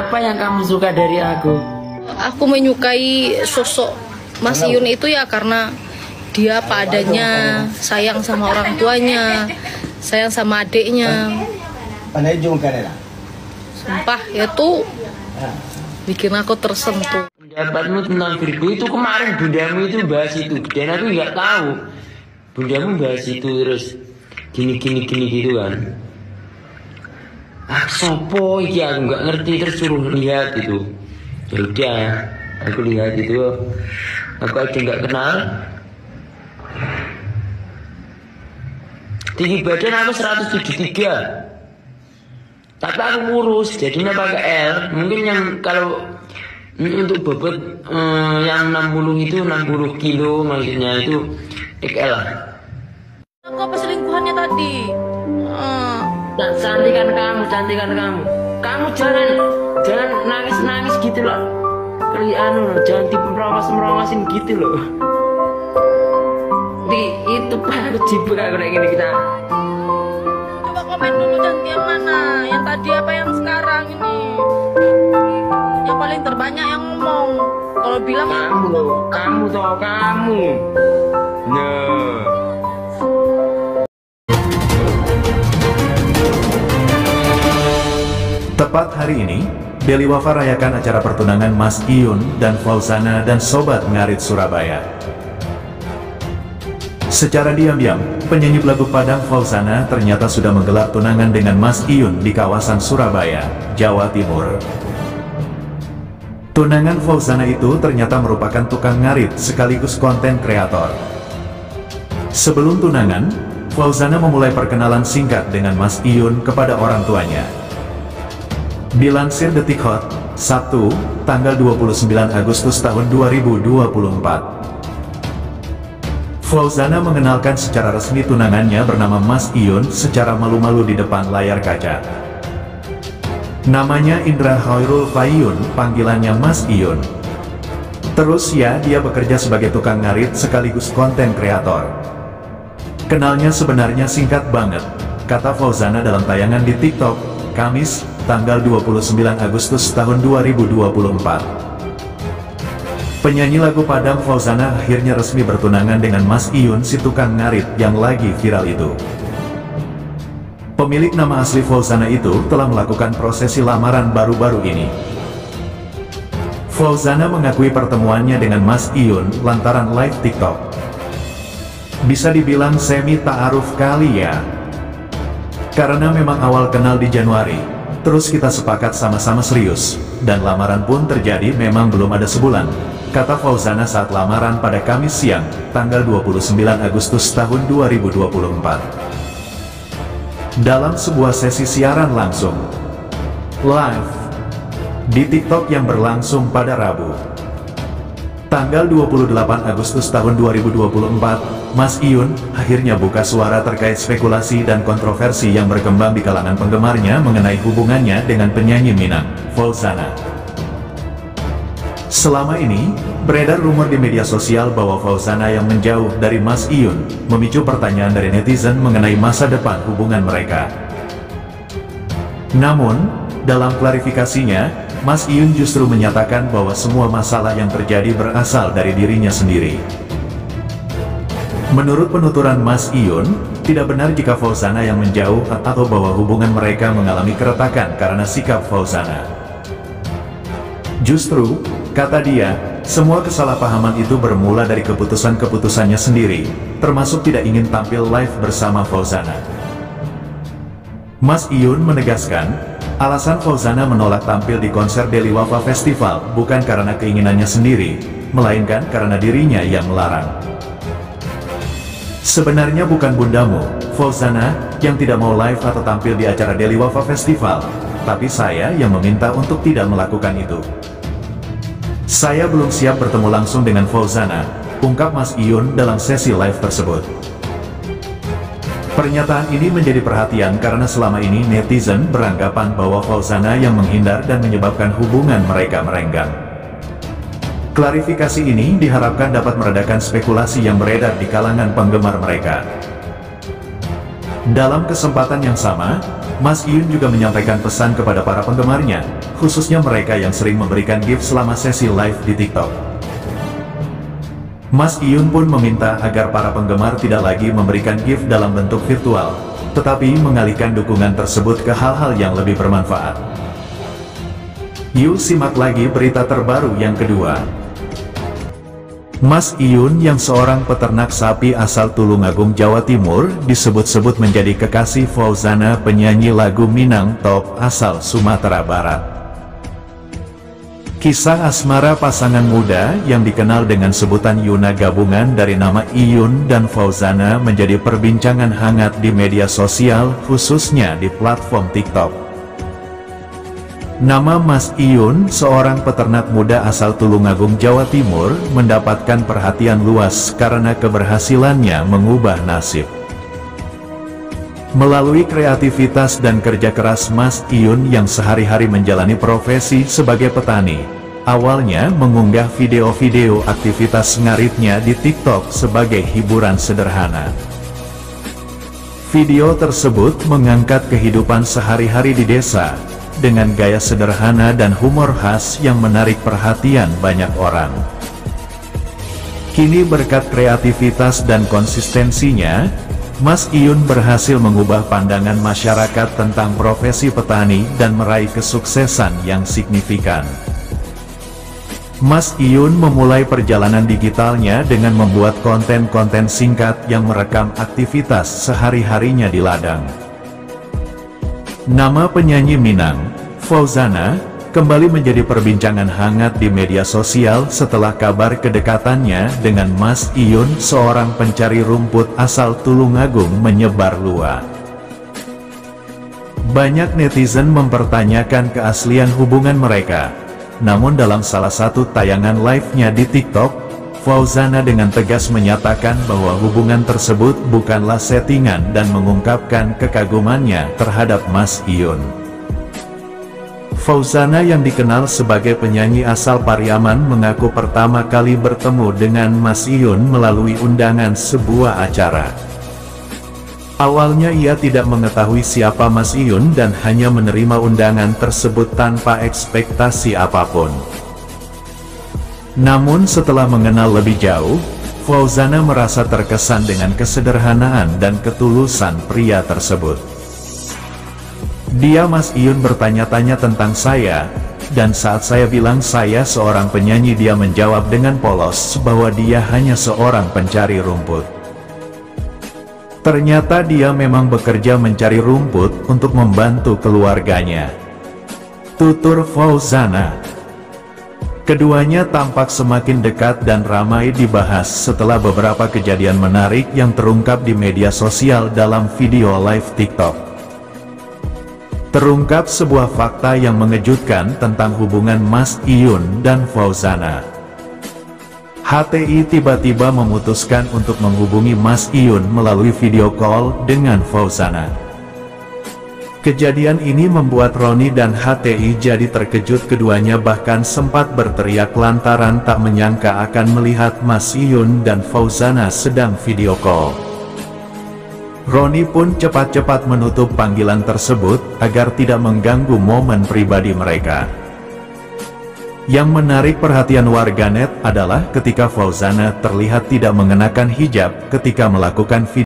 Apa yang kamu suka dari aku? Aku menyukai sosok Mas Iyun itu ya karena dia apa adanya, sayang sama orang tuanya, sayang sama adiknya. Sumpah itu bikin aku tersentuh. Pendapatmu tentang Virgo itu kemarin bundamu itu bahas itu, dan aku nggak tahu bundamu bahas itu terus gini gitu kan. Sopo iki aku nggak ngerti, terus suruh lihat itu. Ya udah, aku lihat itu, aku aja nggak kenal. Tinggi badan aku 173, tapi aku kurus, jadinya pakai L. Mungkin yang kalau untuk bobot yang 60 itu 60 kilo maksudnya itu XL. Aku apa selingkuhannya tadi? Cantikan kamu. Kamu jangan nangis gitu loh. Jangan tipe merawasin gitu loh. Itu pak aku cibuk aku kayak gini kita. Coba komen dulu Canti yang mana? Yang tadi apa yang sekarang ini? Yang paling terbanyak yang ngomong. Kalau bilang kamu loh, kamu. Nah. Tepat hari ini, Deli Wafa rayakan acara pertunangan Mas Iyun dan Fauzana dan Sobat Ngarit Surabaya. Secara diam-diam, penyanyi lagu Padang Fauzana ternyata sudah menggelar tunangan dengan Mas Iyun di kawasan Surabaya, Jawa Timur. Tunangan Fauzana itu ternyata merupakan tukang ngarit sekaligus konten kreator. Sebelum tunangan, Fauzana memulai perkenalan singkat dengan Mas Iyun kepada orang tuanya. Dilansir Detik Hot, Sabtu, tanggal 29 Agustus tahun 2024. Fauzana mengenalkan secara resmi tunangannya bernama Mas Iyun secara malu-malu di depan layar kaca. Namanya Indra Khairul Faiyun, panggilannya Mas Iyun. Terus ya, dia bekerja sebagai tukang ngarit sekaligus konten kreator. Kenalnya sebenarnya singkat banget, kata Fauzana dalam tayangan di TikTok, Kamis, tanggal 29 Agustus tahun 2024. Penyanyi lagu Padang Fauzana akhirnya resmi bertunangan dengan Mas Iyun si tukang ngarit yang lagi viral itu. Pemilik nama asli Fauzana itu telah melakukan prosesi lamaran baru-baru ini. Fauzana mengakui pertemuannya dengan Mas Iyun lantaran live TikTok. Bisa dibilang semi ta'aruf kali ya. Karena memang awal kenal di Januari, terus kita sepakat sama-sama serius, dan lamaran pun terjadi memang belum ada sebulan, kata Fauzana saat lamaran pada Kamis siang, tanggal 29 Agustus tahun 2024. Dalam sebuah sesi siaran langsung, live, di TikTok yang berlangsung pada Rabu, tanggal 28 Agustus tahun 2024, Mas Iyun akhirnya buka suara terkait spekulasi dan kontroversi yang berkembang di kalangan penggemarnya mengenai hubungannya dengan penyanyi Minang, Fauzana. Selama ini, beredar rumor di media sosial bahwa Fauzana yang menjauh dari Mas Iyun memicu pertanyaan dari netizen mengenai masa depan hubungan mereka. Namun, dalam klarifikasinya, Mas Iyun justru menyatakan bahwa semua masalah yang terjadi berasal dari dirinya sendiri. Menurut penuturan Mas Iyun, tidak benar jika Fauzana yang menjauh atau bahwa hubungan mereka mengalami keretakan karena sikap Fauzana. Justru, kata dia, semua kesalahpahaman itu bermula dari keputusan-keputusannya sendiri, termasuk tidak ingin tampil live bersama Fauzana. Mas Iyun menegaskan, alasan Fauzana menolak tampil di konser Deli Wafa Festival bukan karena keinginannya sendiri, melainkan karena dirinya yang melarang. Sebenarnya bukan bundamu, Fauzana, yang tidak mau live atau tampil di acara Deli Wafa Festival, tapi saya yang meminta untuk tidak melakukan itu. Saya belum siap bertemu langsung dengan Fauzana, ungkap Mas Iyun dalam sesi live tersebut. Pernyataan ini menjadi perhatian karena selama ini netizen beranggapan bahwa Fauzana yang menghindar dan menyebabkan hubungan mereka merenggang. Klarifikasi ini diharapkan dapat meredakan spekulasi yang beredar di kalangan penggemar mereka. Dalam kesempatan yang sama, Mas Iyun juga menyampaikan pesan kepada para penggemarnya, khususnya mereka yang sering memberikan gift selama sesi live di TikTok. Mas Iyun pun meminta agar para penggemar tidak lagi memberikan gift dalam bentuk virtual, tetapi mengalihkan dukungan tersebut ke hal-hal yang lebih bermanfaat. Yuk simak lagi berita terbaru yang kedua. Mas Iyun yang seorang peternak sapi asal Tulungagung, Jawa Timur, disebut-sebut menjadi kekasih Fauzana, penyanyi lagu Minang Top asal Sumatera Barat. Kisah asmara pasangan muda yang dikenal dengan sebutan Yuna gabungan dari nama Iyun dan Fauzana menjadi perbincangan hangat di media sosial, khususnya di platform TikTok. Nama Mas Iyun, seorang peternak muda asal Tulungagung, Jawa Timur, mendapatkan perhatian luas karena keberhasilannya mengubah nasib. Melalui kreativitas dan kerja keras Mas Iyun yang sehari-hari menjalani profesi sebagai petani, awalnya mengunggah video-video aktivitas ngaritnya di TikTok sebagai hiburan sederhana. Video tersebut mengangkat kehidupan sehari-hari di desa, dengan gaya sederhana dan humor khas yang menarik perhatian banyak orang. Kini berkat kreativitas dan konsistensinya, Mas Iyun berhasil mengubah pandangan masyarakat tentang profesi petani dan meraih kesuksesan yang signifikan. Mas Iyun memulai perjalanan digitalnya dengan membuat konten-konten singkat yang merekam aktivitas sehari-harinya di ladang. Nama penyanyi Minang, Fauzana, kembali menjadi perbincangan hangat di media sosial setelah kabar kedekatannya dengan Mas Iyun, seorang pencari rumput asal Tulungagung, menyebar luas. Banyak netizen mempertanyakan keaslian hubungan mereka, namun dalam salah satu tayangan live-nya di TikTok, Fauzana dengan tegas menyatakan bahwa hubungan tersebut bukanlah settingan dan mengungkapkan kekagumannya terhadap Mas Iyun. Fauzana yang dikenal sebagai penyanyi asal Pariaman mengaku pertama kali bertemu dengan Mas Iyun melalui undangan sebuah acara. Awalnya ia tidak mengetahui siapa Mas Iyun dan hanya menerima undangan tersebut tanpa ekspektasi apapun. Namun setelah mengenal lebih jauh, Fauzana merasa terkesan dengan kesederhanaan dan ketulusan pria tersebut. Dia Mas Iyun bertanya-tanya tentang saya, dan saat saya bilang saya seorang penyanyi, dia menjawab dengan polos bahwa dia hanya seorang pencari rumput. Ternyata dia memang bekerja mencari rumput untuk membantu keluarganya, tutur Fauzana. Keduanya tampak semakin dekat dan ramai dibahas setelah beberapa kejadian menarik yang terungkap di media sosial dalam video live TikTok. Terungkap sebuah fakta yang mengejutkan tentang hubungan Mas Iyun dan Fauzana. HTI tiba-tiba memutuskan untuk menghubungi Mas Iyun melalui video call dengan Fauzana. Kejadian ini membuat Roni dan HTI jadi terkejut, keduanya bahkan sempat berteriak lantaran tak menyangka akan melihat Mas Iyun dan Fauzana sedang video call. Roni pun cepat-cepat menutup panggilan tersebut agar tidak mengganggu momen pribadi mereka. Yang menarik perhatian warganet adalah ketika Fauzana terlihat tidak mengenakan hijab ketika melakukan video